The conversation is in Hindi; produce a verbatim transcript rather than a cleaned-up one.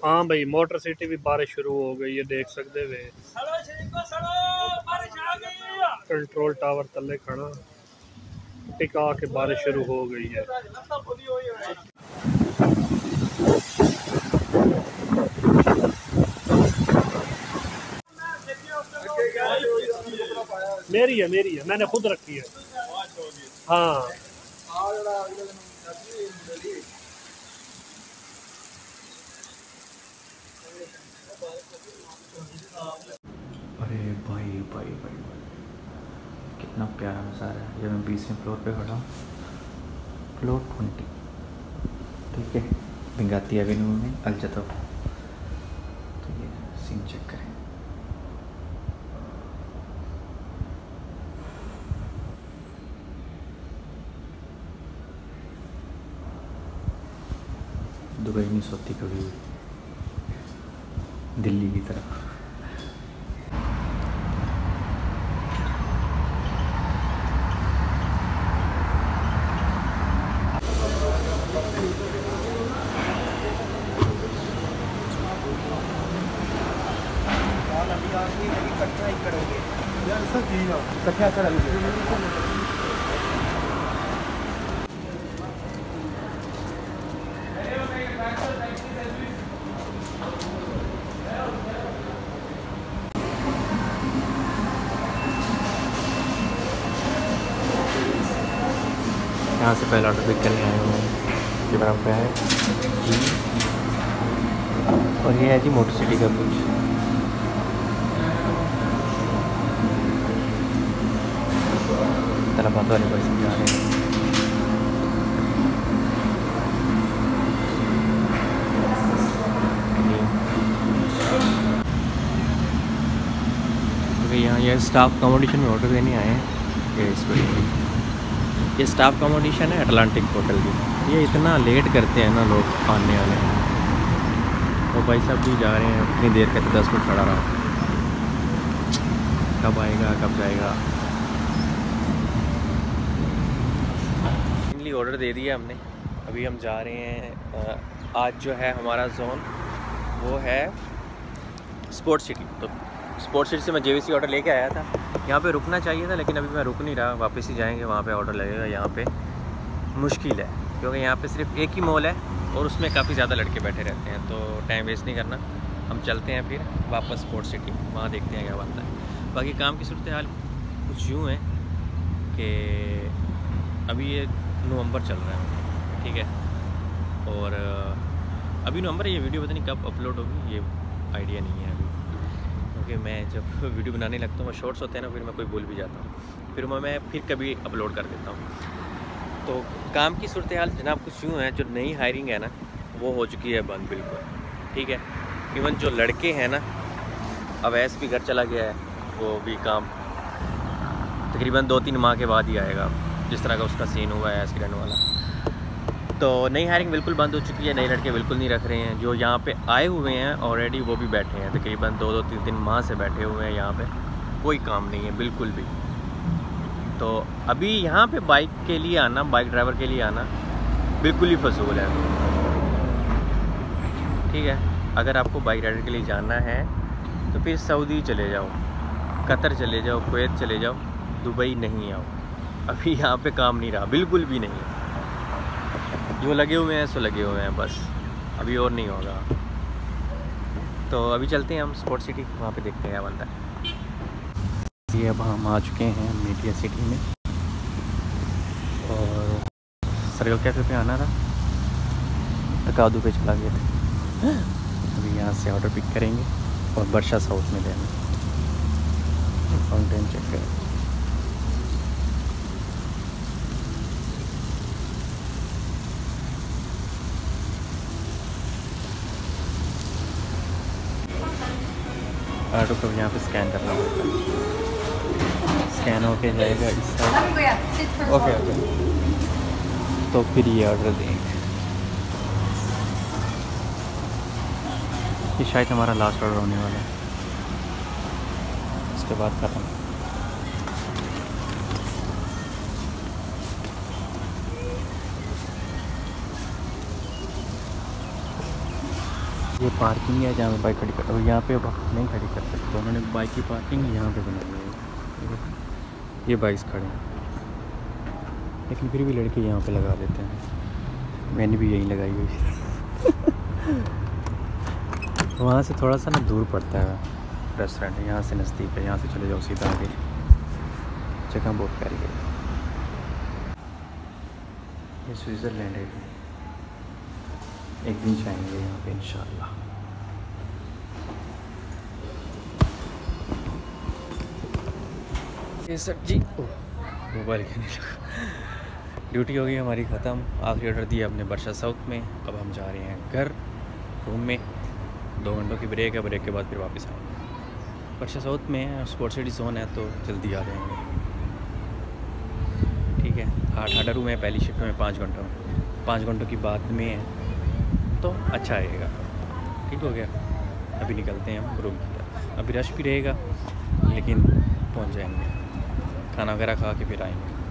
हाँ भाई मोटर सिटी भी बारिश शुरू हो गई है, देख सकते वे कंट्रोल टावर तले खड़ा टिका के बारिश शुरू हो गई है। मेरी है मेरी है मैंने खुद रखी है। हाँ अरे भाई भाई भाई भाई कितना प्यारा नज़ारा है। जब मैं बीसवें फ्लोर पे खड़ा हूँ, फ्लोर ट्वेंटी, ठीक है, बिंगाती एवेन्यू में अलजतो। तो ये सीन चेक करें। दुबई नहीं सोती कभी दिल्ली की तरफ। कट्ठा करेंगे। यहाँ से पहला ऑर्डर पिक करने आए हुए हैं। ये बड़ा पे है जी, और ये है जी मोटर सिटी का कुछ। तलबात वाले बस जा रहे हैं। क्योंकि यहाँ ये स्टाफ अकोमोडेशन में ऑर्डर देने आए हैं। ये इस पर ये स्टाफ अकोमोडेशन है अटलांटिक होटल की। ये इतना लेट करते हैं ना लोग आने वाले। वो भाई साहब भी जा रहे हैं, इतनी देर कहते दस मिनट खड़ा रहा, कब आएगा कब जाएगा। फाइनली ऑर्डर दे दिया हमने, अभी हम जा रहे हैं। आज जो है हमारा जोन वो है स्पोर्ट्स सिटी। तो स्पोर्ट्स सिटी से मैं जेवीसी ऑर्डर लेके आया था। यहाँ पे रुकना चाहिए था लेकिन अभी मैं रुक नहीं रहा, वापस ही जाएंगे, वहाँ पे ऑर्डर लगेगा। यहाँ पे मुश्किल है क्योंकि यहाँ पे सिर्फ एक ही मॉल है और उसमें काफ़ी ज़्यादा लड़के बैठे रहते हैं, तो टाइम वेस्ट नहीं करना। हम चलते हैं फिर वापस स्पोर्ट्स सिटी, वहाँ देखते हैं क्या बनता है। बाकी काम की सूरत हाल कुछ यूँ है कि अभी ये नवंबर चल रहा है, ठीक है, और अभी नवंबर, ये वीडियो पता नहीं कब अपलोड होगी, ये आइडिया नहीं है अभी, क्योंकि मैं जब वीडियो बनाने लगता हूँ, शॉर्ट्स होते हैं ना, फिर मैं कोई भूल भी जाता हूँ, फिर मैं फिर कभी अपलोड कर देता हूँ। तो काम की सूरत हाल जनाब कुछ यूँ है, जो नई हायरिंग है ना वो हो चुकी है बंद बिल्कुल, ठीक है। इवन जो लड़के हैं ना, अवैस भी घर चला गया है, वो भी काम तकरीबन दो तीन माह के बाद ही आएगा, जिस तरह का उसका सीन हुआ है एक्सीडेंट वाला। तो नई हायरिंग बिल्कुल बंद हो चुकी है, नए लड़के बिल्कुल नहीं रख रहे हैं। जो यहाँ पे आए हुए हैं ऑलरेडी वो भी बैठे हैं, तकरीबन दो दो तीन तीन माह से बैठे हुए हैं यहाँ पे, कोई काम नहीं है बिल्कुल भी। तो अभी यहाँ पे बाइक के लिए आना, बाइक ड्राइवर के लिए आना बिल्कुल ही फजूल है, ठीक है। अगर आपको बाइक राइडर के लिए जाना है तो फिर सऊदी चले जाओ, कतर चले जाओ, कुवैत चले जाओ, दुबई नहीं आओ। अभी यहाँ पे काम नहीं रहा, बिल्कुल भी नहीं है। जो लगे हुए हैं सो लगे हुए हैं बस, अभी और नहीं होगा। तो अभी चलते हैं हम स्पोर्ट्स सिटी, वहाँ पे देखते हैं क्या बनता है। ये अब हम आ चुके हैं मीडिया सिटी में, और सर्कल कैफ़े पे आना था, तकादू पे चला गए थे। अभी यहाँ से ऑर्डर पिक करेंगे और बर्शा साउथ में लेना। फाउंटेन चेक करें, ऑर्डर को यहाँ पे स्कैन करना होता है, स्कैन होके जाएगा इस साइड। ओके ओके, तो फिर ये ऑर्डर देंगे। ये शायद हमारा लास्ट ऑर्डर होने वाला है, इसके बाद ख़त्म। ये पार्किंग है जहाँ पे बाइक खड़ी कर, और यहाँ पे अब नहीं खड़ी कर सकते, तो उन्होंने बाइक की पार्किंग यहाँ पे बनाई है। ये बाइक्स खड़े हैं, लेकिन फिर भी लड़के यहाँ पे लगा देते हैं। मैंने भी यहीं लगाई हुई वहाँ से थोड़ा सा ना दूर पड़ता है रेस्टोरेंट, यहाँ से नज़दीक है, यहाँ से चले जाओ सीधा आगे। जगह बहुत प्यारी है। ये स्विट्ज़रलैंड है, एक दिन जाएंगे यहाँ पे इंशाल्लाह। ये सर जी मोबाइल खेलने लगा। ड्यूटी हो गई हमारी ख़त्म, आखिरी ऑर्डर दिया हमने बर्शा साउथ में। अब हम जा रहे हैं घर, रूम में। दो घंटों की ब्रेक है, ब्रेक के बाद फिर वापस आएंगे। बर्शा साउथ में स्पोर्ट्स सिटी जोन है तो जल्दी आ जाएंगे। ठीक है, आठ आठ रूम है पहली शिफ्ट में, पाँच घंटों में, पाँच घंटों की बाद में है तो अच्छा रहेगा। ठीक हो गया, अभी निकलते हैं हम रूम की तरफ। अभी रश भी रहेगा लेकिन पहुंच जाएंगे, खाना वगैरह खा के फिर आएंगे।